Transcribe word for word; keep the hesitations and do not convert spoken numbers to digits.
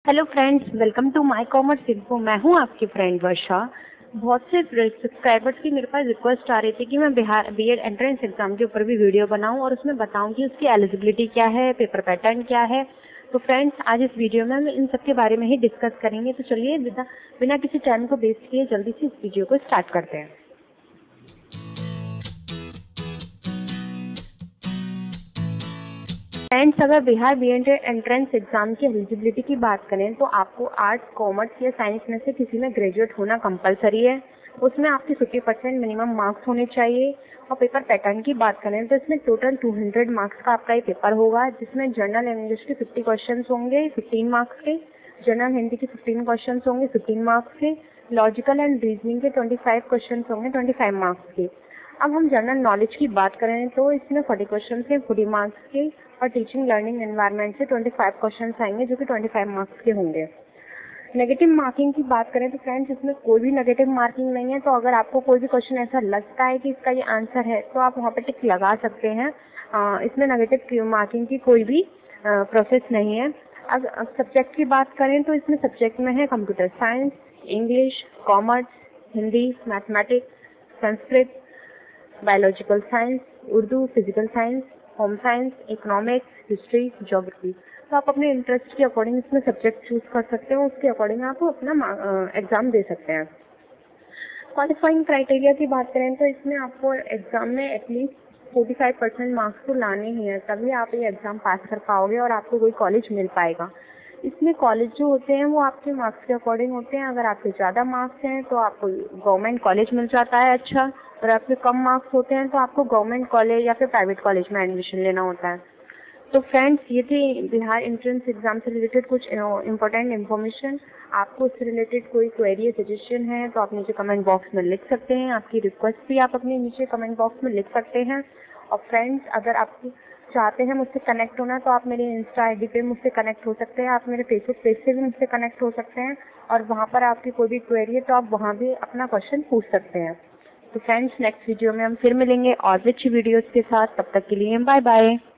Hello friends, welcome to my commerce info. मैं हूं आपकी फ्रेंड वर्षा। बहुत से सब्सक्राइबर्स की मेरे पास रिक्वेस्ट आ रही थी कि मैं बिहार बीएड एंट्रेंस एग्जाम के ऊपर भी वीडियो बनाऊं और उसमें बताऊं कि उसकी एलिजिबिलिटी क्या है, पेपर पैटर्न क्या है। तो फ्रेंड्स, आज इस वीडियो में हम इन सब के बारे में ही डिस्कस करेंगे। तो चलिए बिना बिना किसी टाइम को वेस्ट किए जल्दी से इस वीडियो को स्टार्ट करते हैं। फ्रेंड्स, अगर बिहार बीएड एंट्रेंस एग्जाम की एलिजिबिलिटी की बात करें तो आपको आर्ट्स, कॉमर्स या साइंस में से किसी में ग्रेजुएट होना कंपलसरी है। उसमें आपके फिफ्टी परसेंट मिनिमम मार्क्स होने चाहिए। और पेपर पैटर्न की बात करें तो इसमें टोटल टू हंड्रेड मार्क्स का आपका ये पेपर होगा, जिसमें जनरल इंग्लिश के फिफ्टी क्वेश्चन होंगे फिफ्टीन मार्क्स के, जनरल हिंदी के फिफ्टीन क्वेश्चन होंगे फिफ्टीन मार्क्स के, लॉजिकल एंड रीजनिंग के ट्वेंटी फाइव क्वेश्चन होंगे ट्वेंटी फाइव मार्क्स के। अब हम जनरल नॉलेज की बात करें तो इसमें फोर्टी क्वेश्चन के फोर्टी मार्क्स के और टीचिंग लर्निंग एनवायरनमेंट से ट्वेंटी फाइव क्वेश्चन आएंगे जो कि ट्वेंटी फाइव मार्क्स के होंगे। नेगेटिव मार्किंग की बात करें तो फ्रेंड्स, इसमें कोई भी नेगेटिव मार्किंग नहीं है। तो अगर आपको कोई भी क्वेश्चन ऐसा लगता है कि इसका ये आंसर है तो आप वहाँ पे टिक लगा सकते हैं। आ, इसमें नेगेटिव मार्किंग की कोई भी प्रोसेस नहीं है। अब सब्जेक्ट की बात करें तो इसमें सब्जेक्ट में है computer science, English, commerce, Hindi, mathematics, Sanskrit, biological science, Urdu, physical science, home science, economics, history, geography. तो आप अपने इंटरेस्ट के अकॉर्डिंग इसमें सब्जेक्ट चूज कर सकते हैं, उसके अकॉर्डिंग आप अपना एग्जाम दे सकते हैं। क्वालिफाइंग क्राइटेरिया की बात करें तो इसमें आपको एग्जाम में at least forty five percent marks तो लाने ही हैं, तभी आप ये एग्जाम पास कर पाओगे और आपको कोई कॉलेज मिल पाएगा। इसमें कॉलेज जो होते हैं वो आपके मार्क्स के अकॉर्डिंग होते हैं। अगर आपके ज़्यादा मार्क्स हैं तो आपको गवर्नमेंट कॉलेज मिल जाता है अच्छा, और आपके कम मार्क्स होते हैं तो आपको गवर्नमेंट कॉलेज या फिर प्राइवेट कॉलेज में एडमिशन लेना होता है। तो फ्रेंड्स, ये थी बिहार एंट्रेंस एग्जाम से रिलेटेड कुछ इंपॉर्टेंट इन्फॉर्मेशन। आपको इससे रिलेटेड कोई क्वेरी या सजेशन है तो आप नीचे कमेंट बॉक्स में लिख सकते हैं। आपकी रिक्वेस्ट भी आप अपने नीचे कमेंट बॉक्स में लिख सकते हैं। और फ्रेंड्स, अगर आप चाहते हैं मुझसे कनेक्ट होना तो आप मेरे इंस्टा आईडी पे मुझसे कनेक्ट हो सकते हैं। आप मेरे फेसबुक पेज से भी मुझसे कनेक्ट हो सकते हैं और वहाँ पर आपकी कोई भी क्वेरी है तो आप वहाँ भी अपना क्वेश्चन पूछ सकते हैं। तो फ्रेंड्स, नेक्स्ट वीडियो में हम फिर मिलेंगे और भी अच्छी वीडियोस के साथ। तब तक के लिए बाय बाय।